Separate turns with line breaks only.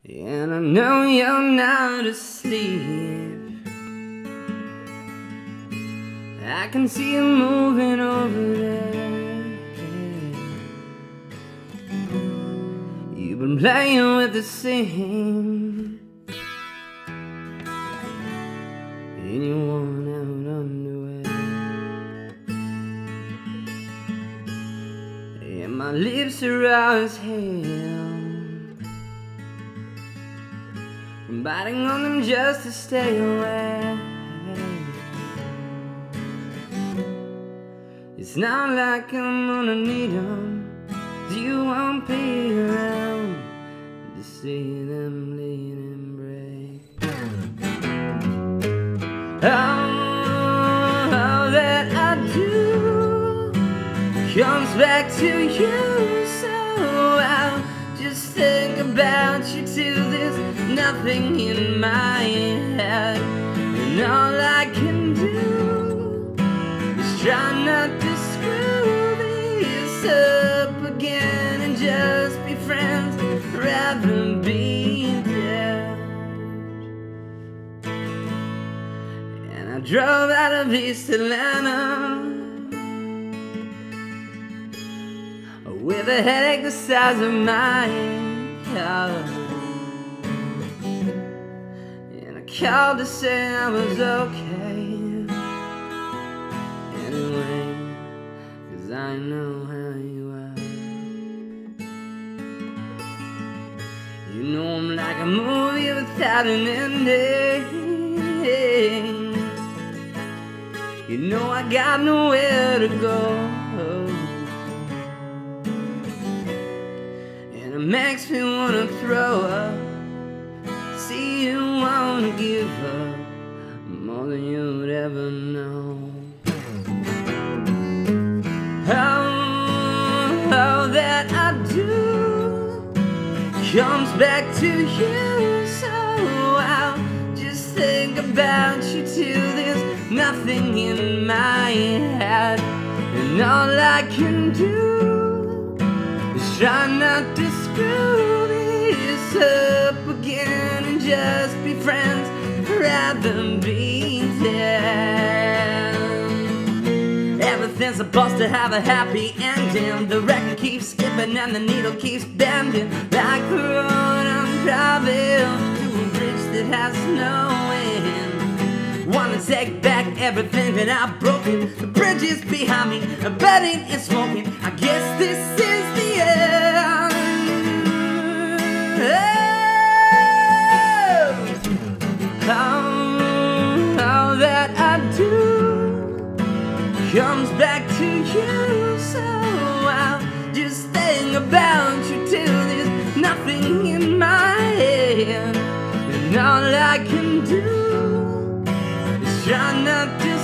And I know you're not asleep. I can see you moving over there. You've been playing with the same in your worn out underwear. And my lips are raw as hell, biting on them just to stay away. It's not like I'm gonna need them, 'cause you won't be around to see them bleed and break. All that I do comes back to you, so I'll just think about you till there's nothing in my head. And all I can do is try not to screw this up again and just be friends rather than be dead. And I drove out of East Atlanta with a headache the size of my car, and I called to say I was okay anyway, 'cause I know how you are. You know I'm like a movie without an ending. You know I got nowhere to go, and it makes me wanna throw up. See you wanna give up more than you'd ever know. All that I do comes back to you, so I'll just think about you till there's nothing in my head. And all I can do is try not to screw this up again and just be friends rather than be dead. Everything's supposed to have a happy ending. The record keeps skipping and the needle keeps bending, like the road I'm driving to a bridge that has no end. Wanna take back everything that I've broken. The bridge is behind me, burning and smoking. I guess this is the end. All that I do comes back to you, so I'll just think about you till there's nothing in my head. And all I can do is try not to